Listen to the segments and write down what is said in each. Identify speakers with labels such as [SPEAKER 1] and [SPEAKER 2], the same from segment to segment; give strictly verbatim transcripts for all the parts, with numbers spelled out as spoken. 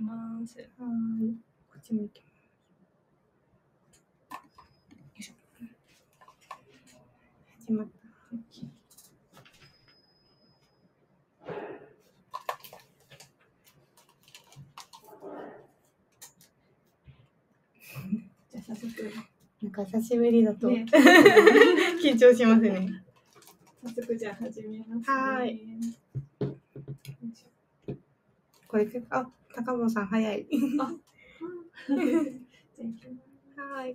[SPEAKER 1] ます。
[SPEAKER 2] はい。こっち向いてます。よいしょ。始まった。
[SPEAKER 1] じゃあ早速。
[SPEAKER 2] なんか久しぶりだと、
[SPEAKER 1] ね、
[SPEAKER 2] 緊張しますね。
[SPEAKER 1] 早速じゃあ始めます、ね。
[SPEAKER 2] はい。これあ、高坊さん早い。あ、じゃあ行きます。はい。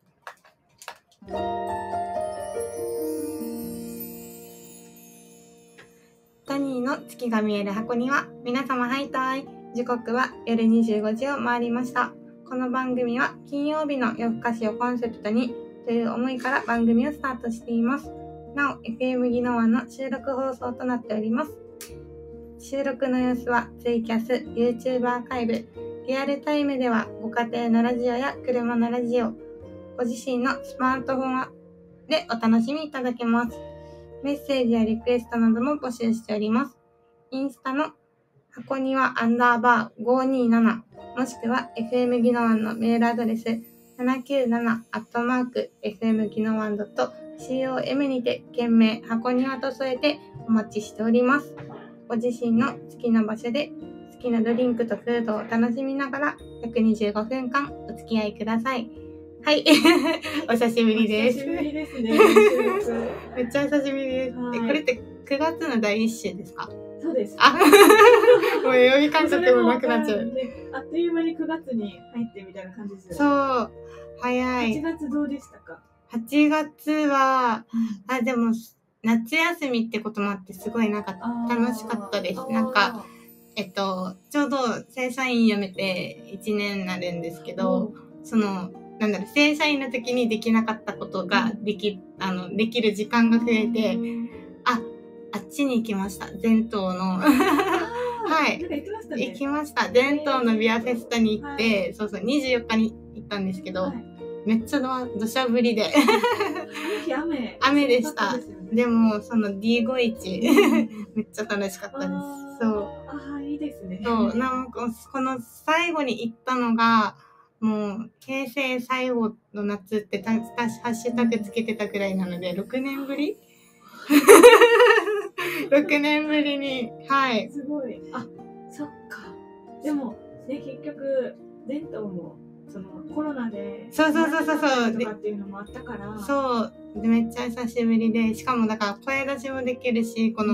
[SPEAKER 2] タニーの月が見える箱には皆様ハイタイ。時刻は夜にじゅうごじを回りました。この番組は金曜日の夜更かしをコンセプトにという思いから番組をスタートしています。なお エフエム ギノワンの収録放送となっております。収録の様子はツイキャス、YouTube アーカイブ、リアルタイムではご家庭のラジオや車のラジオ、ご自身のスマートフォンでお楽しみいただけます。メッセージやリクエストなども募集しております。インスタの箱庭アンダーバーごーにーななもしくは エフエム ギノワンのメールアドレスななきゅうななアットマークエフエムギノワンドットコム にて件名箱庭と添えてお待ちしております。ご自身の好きな場所で好きなドリンクとフードを楽しみながら約にじゅうごふんかんお付き合いください。はい。お久しぶりです。
[SPEAKER 1] お久しぶりですね。
[SPEAKER 2] めっちゃ久しぶりです。
[SPEAKER 1] はい、
[SPEAKER 2] これってくがつのだいいっ週ですか？
[SPEAKER 1] そうです。
[SPEAKER 2] あもう曜日感覚もなくなっちゃう。
[SPEAKER 1] あっという間にくがつに入ってみたいな感じですよね。
[SPEAKER 2] そう。早い。
[SPEAKER 1] はちがつどうでしたか？
[SPEAKER 2] はちがつは、あ、でも、夏休みってこともあってすごいなんか楽しかったです。なんか、えっと、ちょうど正社員辞めていちねんになるんですけど、その、なんだろう、正社員の時にできなかったことができ、あの、できる時間が増えて、あ、あっちに行きました。全島の。はい。
[SPEAKER 1] 行きましたね。
[SPEAKER 2] 行きました。全島のビアフェスタに行って、はい、そうそう、にじゅうよっかに行ったんですけど、はい、めっちゃ土砂降りで。
[SPEAKER 1] 雨。
[SPEAKER 2] 雨でした。でも、その ディーごじゅういち、めっちゃ楽しかったです。そう。
[SPEAKER 1] ああ、いいですね。
[SPEAKER 2] そう、なんか、この最後に行ったのが、もう、平成最後の夏ってた、たし、ハッシュタグつけてたくらいなので、ろくねんぶりろくねんぶりに、はい。
[SPEAKER 1] すごい。あ、そっか。でも、ね、結局、伝統も、その、コロナで、
[SPEAKER 2] そうそうそうそうそう。
[SPEAKER 1] とかっていうのもあったから。
[SPEAKER 2] そう。で、めっちゃ久しぶりで、しかもだから声出しもできるし、この、うん、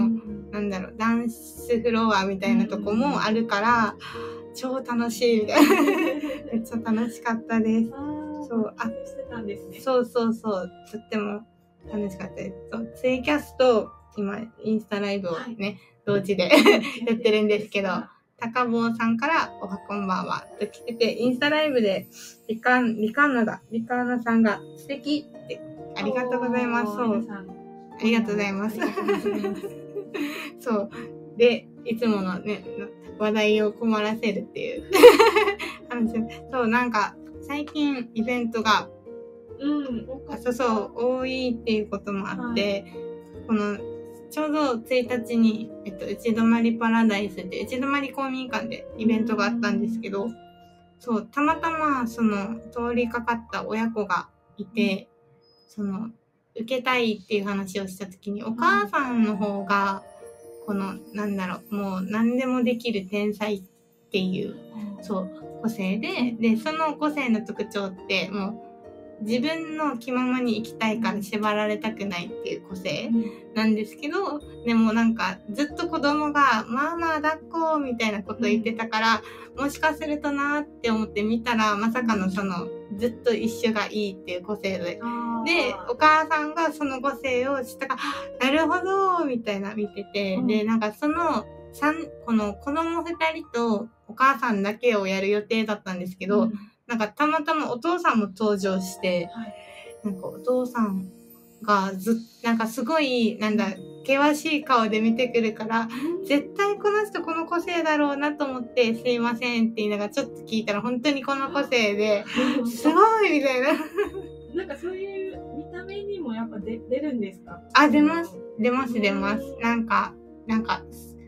[SPEAKER 2] なんだろう、ダンスフロアみたいなとこもあるから、うん、超楽しいみたいな。めっちゃ楽しかったです。そう、
[SPEAKER 1] あ、してたんですね。
[SPEAKER 2] そうそうそう。とっても楽しかったです。そう、ツイキャスと、今、インスタライブをね、はい、同時でやってるんですけど、高坊さんからおはこんばんはと来てて、インスタライブでリカン、リカンナが、リカンナさんが素敵って、ありがとうございます。そう。ありがとうございます。そう。で、いつものね、話題を困らせるっていう話。そう、なんか、最近イベントが、
[SPEAKER 1] うん、
[SPEAKER 2] そうそう、多いっていうこともあって、はい、この、ちょうどついたちに、えっと、内泊りパラダイスで、内泊公民館でイベントがあったんですけど、そう、たまたま、その、通りかかった親子がいて、その、受けたいっていう話をしたときに、お母さんの方が、この、なんだろう、もう何でもできる天才っていう、そう、個性で、で、その個性の特徴って、もう、自分の気ままに生きたいから縛られたくないっていう個性なんですけど、でもなんかずっと子供がママ抱っこみたいなこと言ってたから、もしかするとなって思って見たら、まさかのそのずっと一緒がいいっていう個性で、で、お母さんがその個性を知ったから、なるほどみたいな見てて、で、なんかその三この子供二人とお母さんだけをやる予定だったんですけど、うん、なんかたまたまお父さんも登場して、はい、なんかお父さんがずなんかすごいなんだ険しい顔で見てくるから、うん、絶対この人この個性だろうなと思ってすいませんって言いながらちょっと聞いたら本当にこの個性ですごいみたいな
[SPEAKER 1] なんかそういう見た目にもやっぱ出るんですか？
[SPEAKER 2] あ、出ます出ます出ますなんかなんか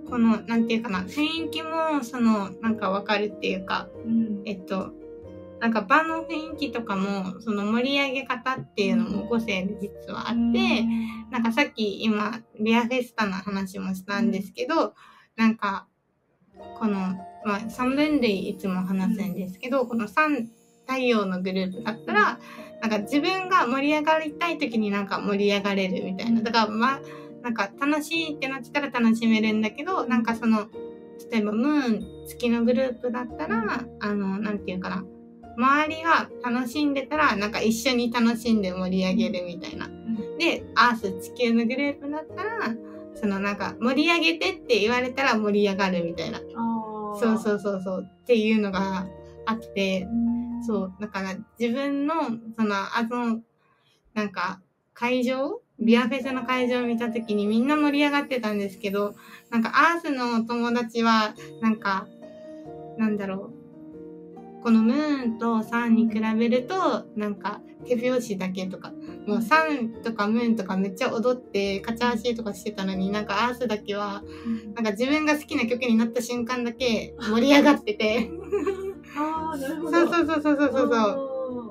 [SPEAKER 2] この、なんていうかな、雰囲気も、その、なんかわかるっていうか、
[SPEAKER 1] うん、
[SPEAKER 2] えっと、なんか場の雰囲気とかも、その盛り上げ方っていうのも個性で実はあって、
[SPEAKER 1] うん、
[SPEAKER 2] なんかさっき今、ビアフェスタの話もしたんですけど、なんか、この、まあ、さんぶん類いつも話すんですけど、このさん太陽のグループだったら、なんか自分が盛り上がりたい時になんか盛り上がれるみたいな。だからまあ、なんか楽しいってなってたら楽しめるんだけど、なんかその、例えばムーン、月のグループだったら、あの、なんていうかな、周りが楽しんでたら、なんか一緒に楽しんで盛り上げるみたいな。で、アース、地球のグループだったら、そのなんか盛り上げてって言われたら盛り上がるみたいな。そうそうそうそうっていうのがあって、そう、だから自分の、その、あの、なんか会場ビアフェスの会場を見たときにみんな盛り上がってたんですけど、なんかアースの友達は、なんか、なんだろう。このムーンとサンに比べると、なんか手拍子だけとか、もうサンとかムーンとかめっちゃ踊ってカチャーシーとかしてたのに、なんかアースだけは、なんか自分が好きな曲になった瞬間だけ盛り上がってて。
[SPEAKER 1] ああ、なるほど。
[SPEAKER 2] そうそうそうそうそうそう。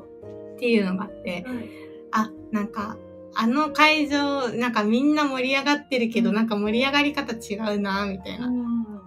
[SPEAKER 2] っていうのがあって、はい、あ、なんか、あの会場、なんかみんな盛り上がってるけど、うん、なんか盛り上がり方違うな、みたいな。うん、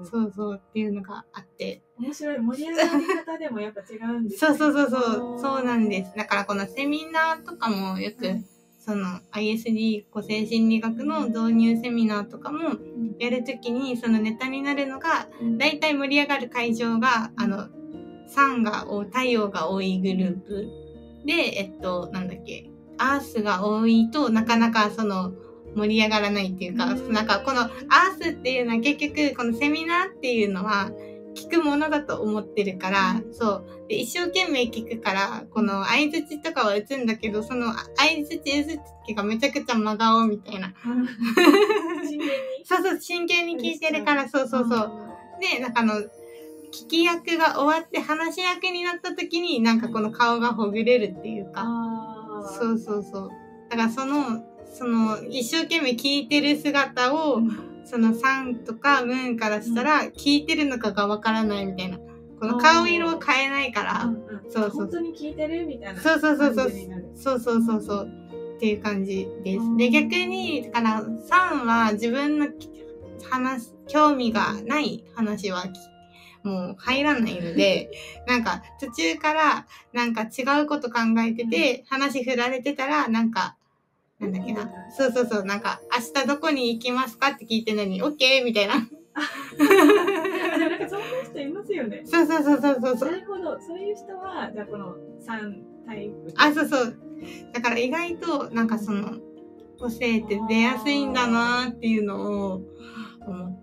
[SPEAKER 2] そうそうっていうのがあって。
[SPEAKER 1] 面白い。盛り上がり方でもやっぱ違うんです
[SPEAKER 2] ね。そうそうそうそう。そうなんです。だからこのセミナーとかもよく、うん、その アイエスディー 個性心理学の導入セミナーとかもやるときに、そのネタになるのが、だいたい盛り上がる会場が、あの、サンが、太陽が多いグループで、えっと、なんだっけ、アースが多いとなかなかその盛り上がらないっていうか、うん、なんかこのアースっていうのは結局このセミナーっていうのは聞くものだと思ってるから、うん、そう。で、一生懸命聞くから、この相づちとかは打つんだけど、その相づち打つ時がめちゃくちゃ真顔みたいな。
[SPEAKER 1] うん、真剣に
[SPEAKER 2] そうそう、真剣に聞いてるから、そうそうそう。で、なんかあの、聞き役が終わって話し役になった時になんかこの顔がほぐれるっていうか。そうそうそう。だからその、その一生懸命聞いてる姿を、うん、そのサンとかムーンからしたら聞いてるのかがわからないみたいな。この顔色を変えないから。
[SPEAKER 1] うんうん、そうそう。本当に聞いてるみたいな。
[SPEAKER 2] そうそうそうそう。そうそうそうそう。っていう感じです。で、逆に、だからサンは自分の話、興味がない話は聞もう入らないので、なんか途中からなんか違うこと考えてて、話振られてたら、なんか、なんだっけな。そうそうそう、なんか明日どこに行きますかって聞いてるのに、オッケーみたいな。
[SPEAKER 1] でもなんかそんな人いますよね。
[SPEAKER 2] そうそうそうそうそう。
[SPEAKER 1] なるほど。そういう人は、じゃあこのさんタイプ。
[SPEAKER 2] あ、そうそう。だから意外となんかその、個性って出やすいんだなーっていうのを思って、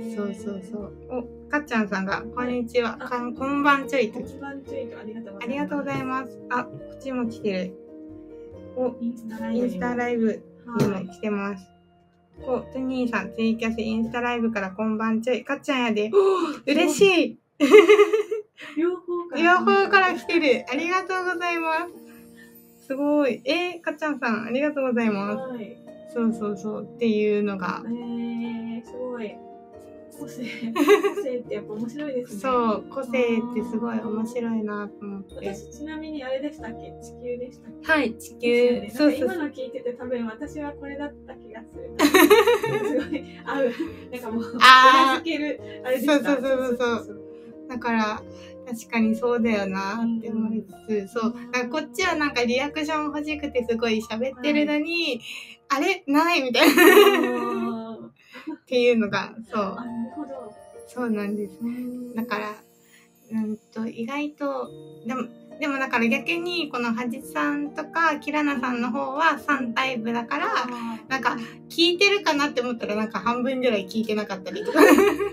[SPEAKER 2] そうそうそう。お、かっちゃんさんが、こんにちは。こんばんちょいと。
[SPEAKER 1] こんばんちょいと、ありがとうございます。
[SPEAKER 2] ありがとうございます。あ、こっちも来てる。お、インスタライブ。インスタライブにも来てます。お、トニーさん、ツイキャスインスタライブからこんばんちょい。かっちゃんやで。嬉しい。
[SPEAKER 1] 両方から。
[SPEAKER 2] 両方から来てる。ありがとうございます。すごい。えー、かっちゃんさん、ありがとうございます。はい、そうそうそう。っていうのが。
[SPEAKER 1] えー、すごい。個性、個性ってやっぱ面白いですね。
[SPEAKER 2] そう、個性ってすごい面白いなと思って。
[SPEAKER 1] 私ちなみにあれでしたっけ？地球でしたっけ？
[SPEAKER 2] はい、地球。
[SPEAKER 1] ね、そうそう。今の聞いてて多分私はこれだった気がする。すごい合う。なんかもう、うなずける。あれでした。
[SPEAKER 2] そうそうそうそう。だから、確かにそうだよなって思いつつ、そう。なんかこっちはなんかリアクション欲しくてすごい喋ってるのに、はい、あれないみたいな。っていうのが、そう。
[SPEAKER 1] なるほど。
[SPEAKER 2] そうなんです。だから、うんと、意外と、でも、でもだから逆に、このはじさんとか、キラナさんの方はさんタイプだから、なんか、聞いてるかなって思ったら、なんか半分ぐらい聞いてなかったりとか。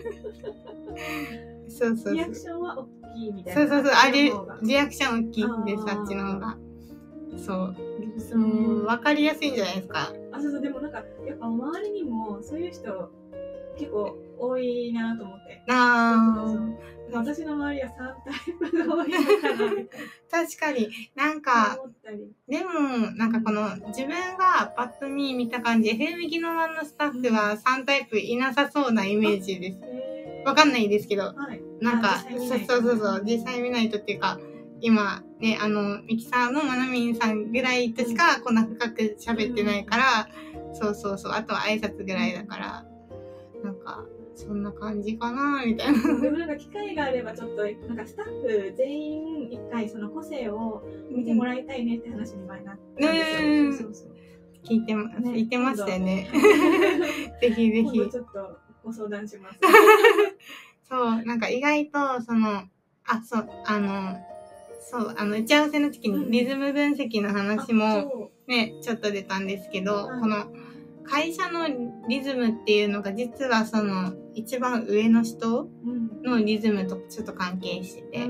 [SPEAKER 2] そうそうそう。
[SPEAKER 1] リアクションは大きいみたいな。
[SPEAKER 2] そうそうそう。あれ、リアクション大きいんです、あっちの方が。そう。そう、わかりやすいんじゃないですか。
[SPEAKER 1] あ、そうそう。でもなんか、やっぱ周りにも、そういう人、結構多いなと思って。
[SPEAKER 2] あ
[SPEAKER 1] あ。私の周りはさんタイプが多いのかなみたいな。
[SPEAKER 2] 確かに。なんか、でも、なんかこの、自分がパッと見見た感じ、エフエム ギノワンのスタッフはさんタイプいなさそうなイメージです。わかんないですけど。
[SPEAKER 1] はい、
[SPEAKER 2] なんか、そうそうそうそう、実際見ないとっていうか、今、ね、あの、ミキサーのまなみんさんぐらいとしか、こんな深く喋ってないから、うん、そうそうそう、あとは挨拶ぐらいだから、なんか、そんな感じかなみたいな。
[SPEAKER 1] でもなんか機会があればちょっとなんかスタッフ全員一回その個性を見てもらいたいねって話に前なったんですよ。そうそうそう。
[SPEAKER 2] 聞いてます、ね、言ってましたよね。ぜひぜひ。
[SPEAKER 1] 今度ちょっとご相談します。
[SPEAKER 2] そう、なんか意外とそのあそうあのそうあの打ち合わせの時にリズム分析の話もね、うん、ちょっと出たんですけど、はい、この会社のリズムっていうのが実はその一番上の人のリズムとちょっと関係してて、うん、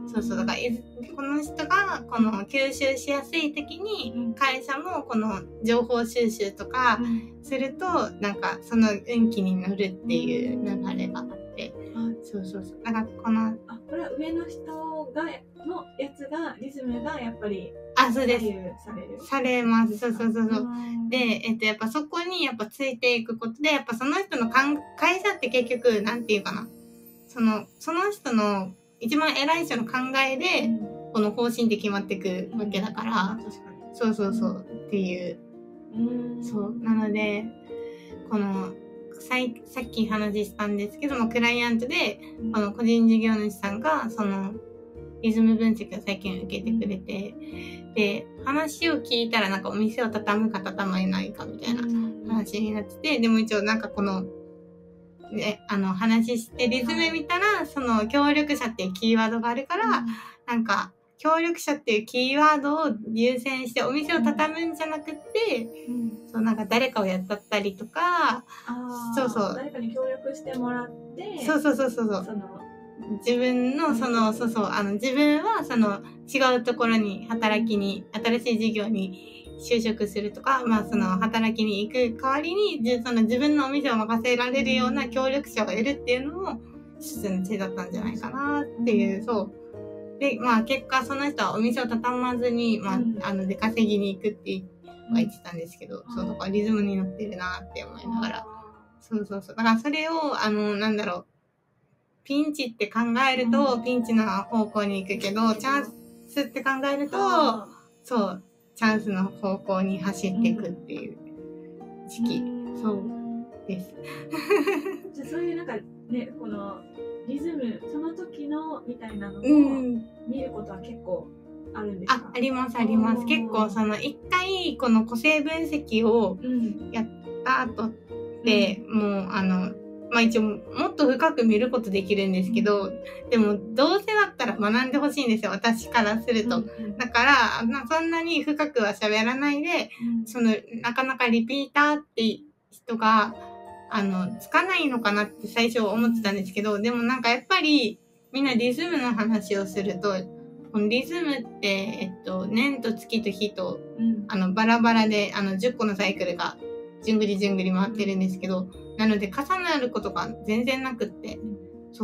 [SPEAKER 2] そうそうだからこの人がこの吸収しやすい時に会社もこの情報収集とかするとなんかその運気に乗るっていう流れがあって、うん、そうそうそうだからこの
[SPEAKER 1] あこれは上の人がのやつがリズムがやっぱり
[SPEAKER 2] あそうです
[SPEAKER 1] される
[SPEAKER 2] されますそうそうそうそうで、えっと、やっぱそこにやっぱついていくことで、やっぱその人のかん会社って結局、なんていうかな。その、その人の一番偉い人の考えで、うん、この方針って決まっていくわけだから、うん、確かにそうそうそう、うん、っていう。うん、そう。なので、この、さいさっき話したんですけども、クライアントで、この個人事業主さんが、その、リズム分析を最近受けてくれて、で、話を聞いたらなんかお店を畳むか畳まないかみたいな話になってて、でも一応なんかこの、ね、あの話してリズム見たら、その協力者っていうキーワードがあるから、なんか協力者っていうキーワードを優先してお店を畳むんじゃなくて、そうなんか誰かをやったったりとか、そうそう。
[SPEAKER 1] 誰かに協力してもらって、
[SPEAKER 2] そうそうそうそう。その自分のその、そうそう、あの自分はその違うところに働きに、新しい事業に就職するとか、まあその働きに行く代わりに、その自分のお店を任せられるような協力者を得るっていうのも一つの手だったんじゃないかなっていう、そう。で、まあ結果その人はお店を畳まずに、まああの出稼ぎに行くって言ってたんですけど、そう、だからリズムに乗ってるなって思いながら。そうそうそう。だからそれを、あの、なんだろう。ピンチって考えると、ピンチの方向に行くけど、チャンスって考えると、そう、チャンスの方向に走っていくっていう時期、そうです。
[SPEAKER 1] じゃあそういうなんかね、このリズム、その時のみたいなのを見ることは結構あるんですか？
[SPEAKER 2] あ、ありますあります。結構その一回この個性分析をやった後って、うん、もうあの、まあ一応もっと深く見ることできるんですけど、でもどうせだったら学んでほしいんですよ、私からすると。だから、そんなに深くは喋らないで、そのなかなかリピーターって人が、あの、つかないのかなって最初思ってたんですけど、でもなんかやっぱりみんなリズムの話をすると、このリズムって、えっと、年と月と日と、あの、バラバラで、あの、じゅっこのサイクルが、じゅんぐりじゅんぐり回ってるんですけど、なので重なることが全然なくって、そう。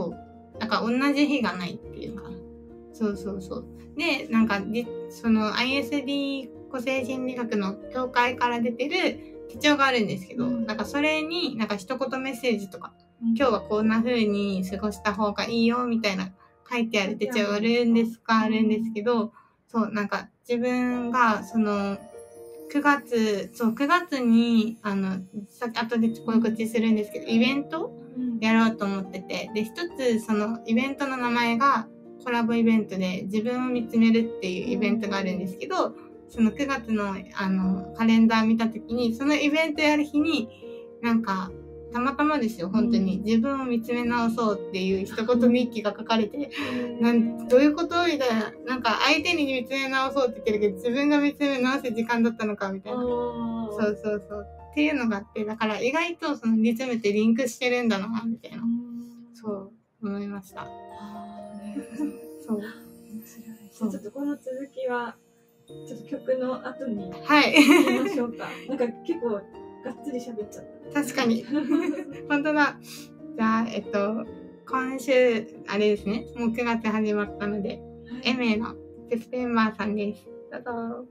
[SPEAKER 2] なんか同じ日がないっていうか、そうそうそう。で、なんか、その アイエスディー 個性心理学の協会から出てる手帳があるんですけど、なんかそれになんか一言メッセージとか、今日はこんな風に過ごした方がいいよみたいな書いてある手帳があるんですか、あるんですけど、そう、なんか自分がその、くがつ、そう、くがつに、あの、さっき後で告知するんですけど、イベントやろうと思ってて、で、一つ、その、イベントの名前が、コラボイベントで、自分を見つめるっていうイベントがあるんですけど、そのくがつの、あの、カレンダー見たときに、そのイベントやる日に、なんか、たまたまですよ、本当に。自分を見つめ直そうっていう一言日記が書かれて、なんどういうことみたいな。なんか相手に見つめ直そうって言ってるけど、自分が見つめ直す時間だったのかみたいな。そうそうそう。っていうのがあって、だから意外とそのリズムってリンクしてるんだな、みたいな。そう思いました。そう。面
[SPEAKER 1] 白い。ちょっとこの続きは、ちょっと曲の後に
[SPEAKER 2] はい。
[SPEAKER 1] 行きましょうか。なんか結構がっつり喋っちゃった。
[SPEAKER 2] 確かに。本当だ。 じゃあ、えっと、今週、あれですね、もうくがつ始まったので、
[SPEAKER 1] はい、
[SPEAKER 2] エメのセプテンバーさんです。どうぞ。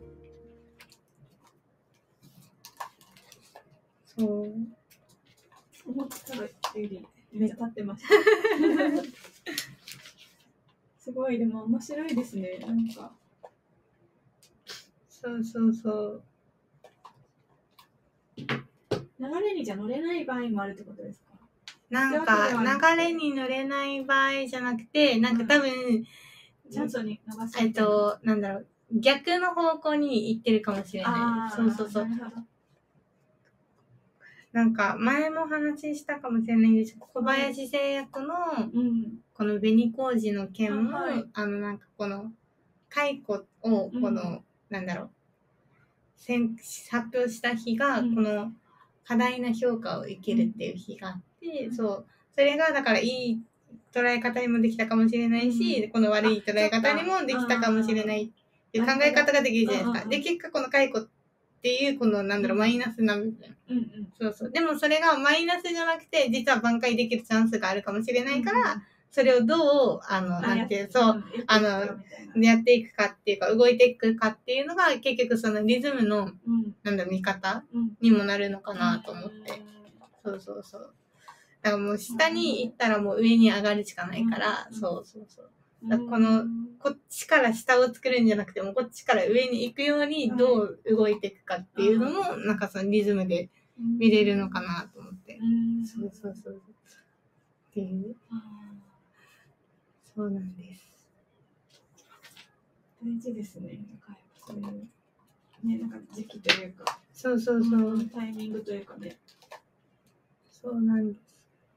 [SPEAKER 2] そう。
[SPEAKER 1] 思ったより目が立ってました。すごい、でも面白いですね、なんか。
[SPEAKER 2] そうそうそう。
[SPEAKER 1] 流れにじゃ乗れない場合もあるってことですか？
[SPEAKER 2] なんか、流れに乗れない場合じゃなくて、なんか多分、うん、
[SPEAKER 1] チャンスに流す。
[SPEAKER 2] えっと、なんだろう、逆の方向に行ってるかもしれない。そうそうそう。なんか、前も話したかもしれないんですけど、小林製薬の、この紅麹の件も、はい、あの、なんかこの、解雇を、この、うん、なんだろう、発表した日が、この、過大な評価を受けるっていう日があって、うん、そう、それが、だから、いい捉え方にもできたかもしれないし、うん、この悪い捉え方にもできたかもしれないっていう考え方ができるじゃないですか。で、結果、この解雇っていう、この、なんだろう、マイナスな部分。うんうん、そうそう。でも、それがマイナスじゃなくて、実は挽回できるチャンスがあるかもしれないから、うん、それをどう、あの、なんていう、そう、あの、やっていくかっていうか、動いていくかっていうのが、結局そのリズムの、うん、なんだろう、見方にもなるのかなと思って。そうそうそう。だからもう下に行ったらもう上に上がるしかないから、そうそうそう。だからこの、こっちから下を作るんじゃなくても、こっちから上に行くようにどう動いていくかっていうのも、なんかそのリズムで見れるのかなと思って。そうそうそう。っていう。そうなんです。
[SPEAKER 1] 大事ですね。そういうね、なんか時期というか。
[SPEAKER 2] そうそうそう。
[SPEAKER 1] タイミングというかね。
[SPEAKER 2] そうなんです。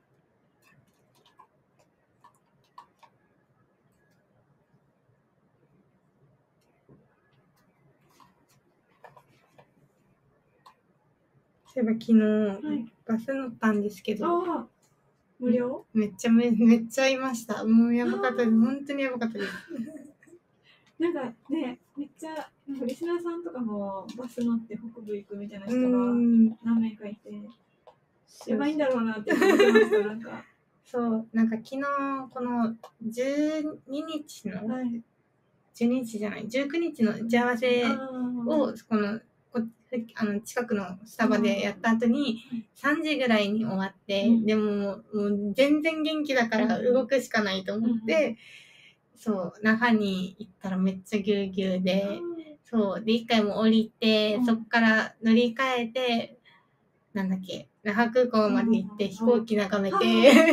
[SPEAKER 2] そういえば昨日、はい、バス乗ったんですけど、
[SPEAKER 1] あ無料？
[SPEAKER 2] めっちゃめめっちゃいました。もうやばかったです。本当にやばかったです。
[SPEAKER 1] なんかね、めっちゃなんかリスナーさんとかもバス乗って北部行くみたいな人が何名かいて、やばいんだろうなって思ってました。なんか
[SPEAKER 2] そうなんか昨日このじゅうににちの、はい、じゅうににちじゃないじゅうくにちの打ち合わせをこのこあの近くのスタバでやった後にさんじぐらいに終わって、うん、でももう全然元気だから動くしかないと思って、うん、そう那覇に行ったらめっちゃぎゅうぎゅうで、うん、そうで一回も降りて、うん、そっから乗り換えてなんだっけ那覇空港まで行って飛行機眺めて、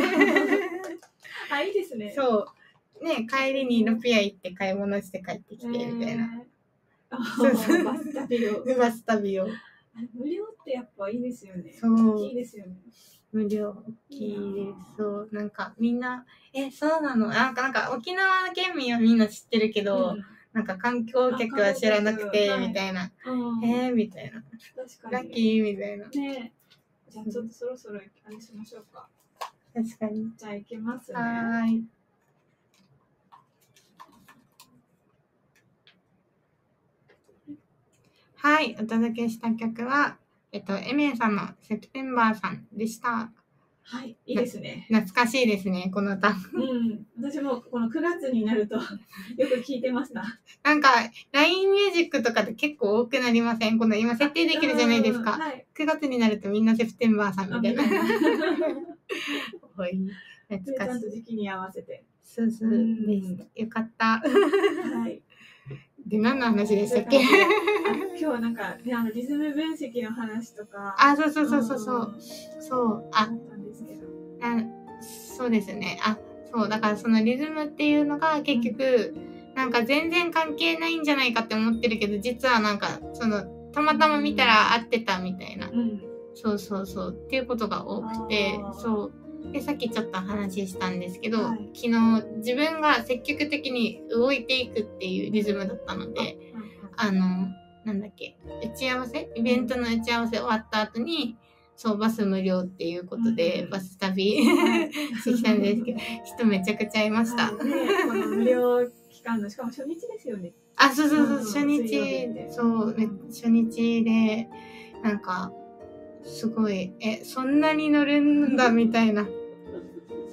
[SPEAKER 1] あいいですね。
[SPEAKER 2] そうね帰りにロピア行って買い物して帰ってきてみたいな。えー
[SPEAKER 1] そうそうバス旅を
[SPEAKER 2] バス旅を
[SPEAKER 1] 無料ってやっぱいいですよね。
[SPEAKER 2] そう
[SPEAKER 1] 大きいですよね。
[SPEAKER 2] 無料大きいです。そうなんかみんなえそうなのなんかなんか沖縄県民はみんな知ってるけど、うん、なんか観光客は知らなくてみたいな、はい、えー、みたいな
[SPEAKER 1] 確かに
[SPEAKER 2] ラッキーみたいな
[SPEAKER 1] ね。じゃあちょっとそろそろあれしましょうか。
[SPEAKER 2] 確かに。
[SPEAKER 1] じゃあ行けますね。
[SPEAKER 2] はい。はい、お届けした曲は、えっと、エメさんのセプテンバーさんでした。
[SPEAKER 1] はい、いいですね。
[SPEAKER 2] 懐かしいですね、この歌。
[SPEAKER 1] うん、私もこのくがつになるとよく聞いてました。
[SPEAKER 2] なんか、ライン ミュージックとかで結構多くなりません？この今設定できるじゃないですか。はい、くがつになるとみんなセプテンバーさんみたいな。おい、懐かしい。
[SPEAKER 1] ちゃんと時期に合わせて。
[SPEAKER 2] そうそうです。よかった。はい。で、何の話でしたっけ？
[SPEAKER 1] 今日はなんか、ね、あのリズム分析の話とか。
[SPEAKER 2] あ、そうそうそうそうそう。そう、あ、あ、そうですね。あ、そう、だからそのリズムっていうのが結局、うん、なんか全然関係ないんじゃないかって思ってるけど、実はなんか、その、たまたま見たら合ってたみたいな。うん、そうそうそう。っていうことが多くて、そう。で、さっきちょっと話したんですけど、はい、昨日自分が積極的に動いていくっていうリズムだったので、あの、なんだっけ、打ち合わせイベントの打ち合わせ終わった後に、そう、バス無料っていうことで、うん、バス旅してきたんですけど、人めちゃくちゃいました。
[SPEAKER 1] はい、ね、この無料期間の、しかも初日ですよね。
[SPEAKER 2] あ、そうそうそう、初日、そう、初日で、なんか、すごい、え、そんなに乗るんだみたいな。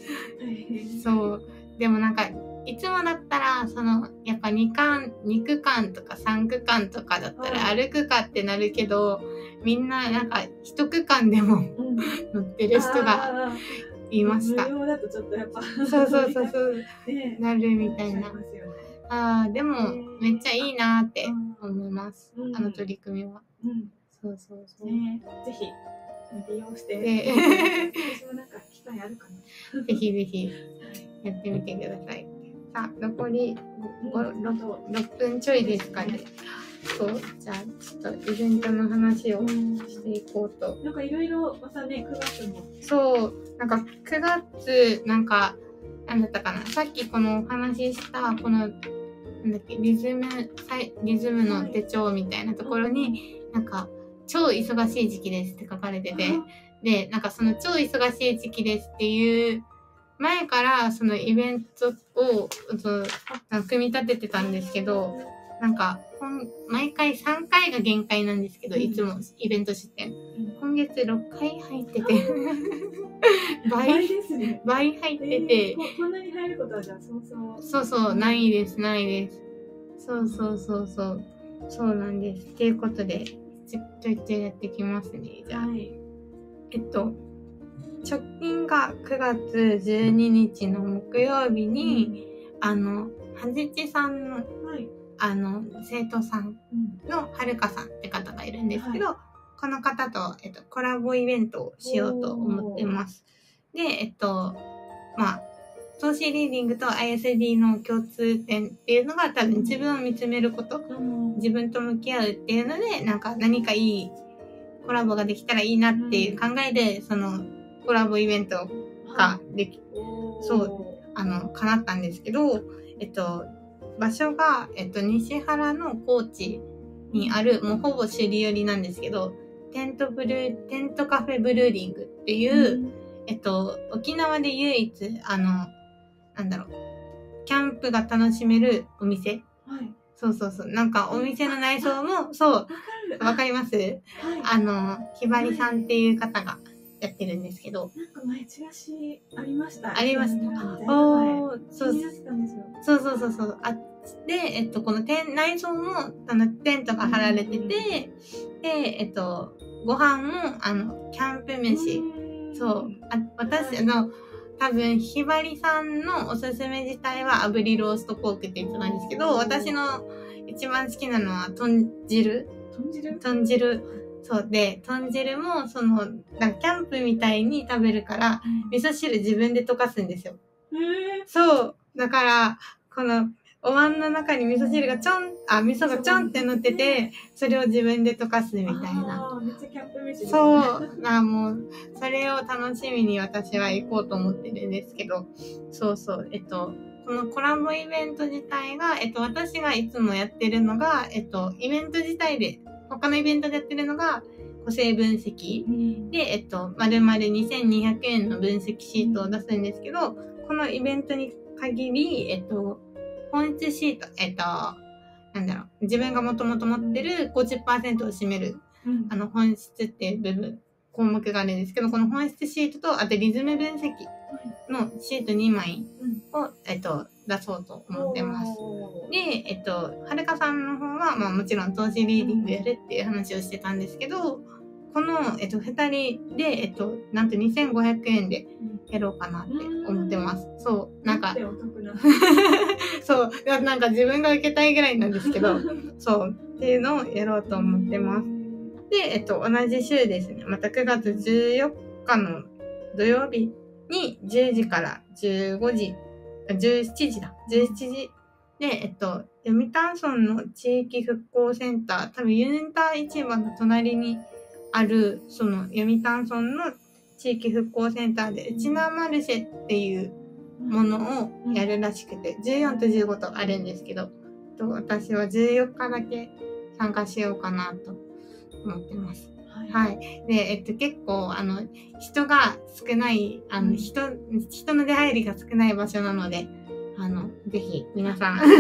[SPEAKER 1] 大変。
[SPEAKER 2] そう。でもなんか、いつもだったら、その、やっぱにかん、にくかんとかさんくかんとかだったら歩くかってなるけど、みんななんかいちくかんでも、うん、乗ってる人がいました。
[SPEAKER 1] 無料だとちょっとやっぱ。
[SPEAKER 2] そうそうそうそう。ね、なるみたいな。ああ、でも、めっちゃいいなって思います。うん、あの取り組みは。うん、そうそうそう。
[SPEAKER 1] ね、ぜひ。利用して。
[SPEAKER 2] で
[SPEAKER 1] 私もなんか機会あるかな。
[SPEAKER 2] ぜひぜひやってみてください。さあ、残りろっぷんちょいですかね。そう、じゃあちょっとイベントの話をしていこうと。
[SPEAKER 1] なんかいろいろまたね、くがつも。
[SPEAKER 2] そう、なんかくがつ、なんか、なんだったかな。さっきこのお話しした、この、なんだっけ、リズム、リズムの手帳みたいなところに、なんか、超忙しい時期ですって書かれてて、で、なんかその超忙しい時期ですっていう前からそのイベントをそう組み立ててたんですけど、なんか毎回さんかいが限界なんですけど、いつもイベント出店。今月ろっかい入ってて倍、
[SPEAKER 1] 倍ですね。
[SPEAKER 2] 倍入ってて、
[SPEAKER 1] えー、こんなに入ることはじゃあそうそう。
[SPEAKER 2] そうそう、ないです、ないです。そうそうそうそう。そうなんです。ということで、ちょいちょいやってきますね。じゃあ、はい、えっと直近がくがつじゅうににちの木曜日に、うん、あのはじちさんの、はい、あの生徒さんのはるかさんって方がいるんですけど、はい、この方と、えっと、コラボイベントをしようと思ってます。で、えっとまあ投資リーディングと アイエスディー の共通点っていうのが多分自分を見つめること、うん、自分と向き合うっていうので、なんか何かいいコラボができたらいいなっていう考えで、うん、そのコラボイベントができ、はい、そう、あの、叶ったんですけど、えっと、場所が、えっと、西原の高知にある、もうほぼ首里寄りなんですけど、テントブルー、テントカフェブルーリングっていう、うん、えっと、沖縄で唯一、あの、なんだろう、キャンプが楽しめるお店。はい。そうそうそう。なんかお店の内装も、そう、わかります？はい。あの、ひばりさんっていう方がやってるんですけど。
[SPEAKER 1] なんか前、チラシありました。
[SPEAKER 2] ありました。おー、そう。そうそうそうそう。あで、えっと、この店内装も、あの、テントが張られてて、で、えっと、ご飯も、あの、キャンプ飯。そう。あ私、あの、多分、ひばりさんのおすすめ自体は炙りローストポークって言ってたんですけど、私の一番好きなのは豚汁。
[SPEAKER 1] 豚汁
[SPEAKER 2] 豚汁。そうで、豚汁も、その、なんかキャンプみたいに食べるから、味噌汁自分で溶かすんですよ。
[SPEAKER 1] へー。
[SPEAKER 2] そう。だから、この、お椀の中に味噌汁がちょん、あ、味噌がちょんって乗ってて、それを自分で溶かすみたいな。
[SPEAKER 1] あー、めっちゃキャンプ飯ですね。
[SPEAKER 2] そう。あ、もう、それを楽しみに私は行こうと思ってるんですけど、そうそう。えっと、このコラボイベント自体が、えっと、私がいつもやってるのが、えっと、イベント自体で、他のイベントでやってるのが、個性分析。うん、で、えっと、まるまるにせんにひゃくえんの分析シートを出すんですけど、このイベントに限り、えっと、本質シート、えっと、なんだろう、自分がもともと持ってる ごじゅっパーセント を占める、うん、あの、本質っていう部分、項目があるんですけど、この本質シートと、あとリズム分析のシートにまいを、うん、えっと、出そうと思ってます。で、えっと、はるかさんの方は、まあもちろん投資リーディングやるっていう話をしてたんですけど、この、えっと、二人で、えっと、なんとにせんごひゃくえんでやろうかなって思ってます。そう、なんか、そう、なんか自分が受けたいぐらいなんですけど、そう、っていうのをやろうと思ってます。で、えっと、同じ週ですね、またくがつじゅうよっかの土曜日にじゅうじからじゅうごじ、じゅうしちじだ、じゅうしちじで、えっと、読谷村の地域復興センター、多分ユニター市場の隣にある、その読谷村の地域復興センターで、うちなマルシェっていうものをやるらしくて、じゅうよっかとじゅうごとあるんですけど、私はじゅうよっかだけ参加しようかなと思ってます。はい。はい。で、えっと、結構、あの、人が少ない、あの、人、人の出入りが少ない場所なので、あの、ぜひ、皆さん、はい。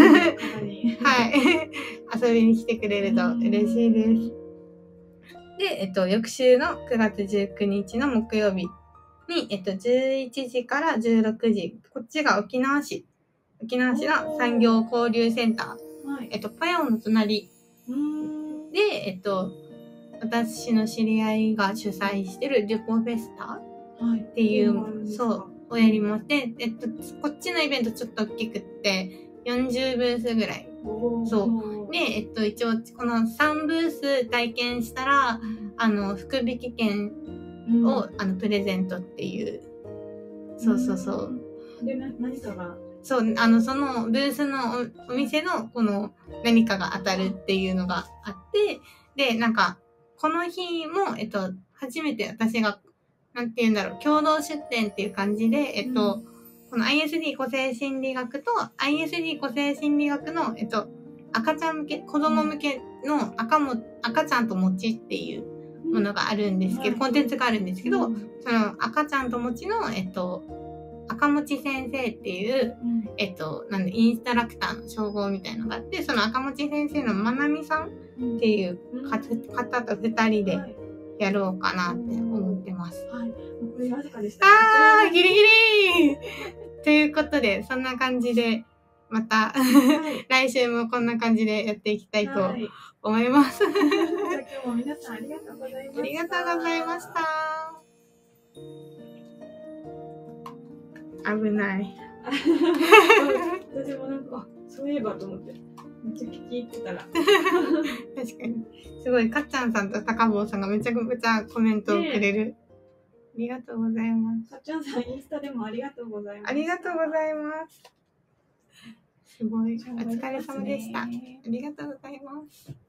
[SPEAKER 2] 遊びに来てくれると嬉しいです。で、えっと、翌週のくがつじゅうくにちの木曜日に、 に、えっと、じゅういちじからじゅうろくじ、こっちが沖縄市、沖縄市の産業交流センター、はい、えっと、パヨンの隣で、えっと、私の知り合いが主催してるデュポフェスタっていう、はい、そう、をやりまして、えっと、こっちのイベントちょっと大きくって、よんじゅうブースぐらい。そう。で、えっと、一応、このさんブース体験したら、あの、福引券を、うん、あの、プレゼントっていう。そうそうそう。
[SPEAKER 1] で、な、何かが
[SPEAKER 2] そう、あの、そのブースの お, お店のこの何かが当たるっていうのがあって、で、なんか、この日も、えっと、初めて私が、なんて言うんだろう、共同出展っていう感じで、えっと、うん、この アイエスディー 個性心理学と アイエスディー 個性心理学の、えっと、赤ちゃん向け、子供向けの赤も、赤ちゃんと餅っていうものがあるんですけど、うん、コンテンツがあるんですけど、うん、その赤ちゃんと餅の、えっと、赤餅先生っていう、うん、えっと、なんで、インストラクターの称号みたいのがあって、その赤餅先生のまなみさんっていう方と二人でやろうかなって思ってます。
[SPEAKER 1] はい。残りわずかでした。
[SPEAKER 2] あー、ギリギリということで、そんな感じで、また、はい、来週もこんな感じでやっていきたいと思います。
[SPEAKER 1] はい、じゃあ今日も皆さんありがとうございました。
[SPEAKER 2] ありがとうございました。危ない。
[SPEAKER 1] 私もなんか、あ、そういえばと思って、めっちゃ聞き入ってたら。確
[SPEAKER 2] かに。すごい、かっちゃんさんと高坊さんがめちゃくちゃコメントをくれる。ね、ありがとうございます。
[SPEAKER 1] かっちゃんさん、インスタでもありがとうございます。
[SPEAKER 2] ありがとうございます。すごい。お疲れ様でした。ありがとうございます。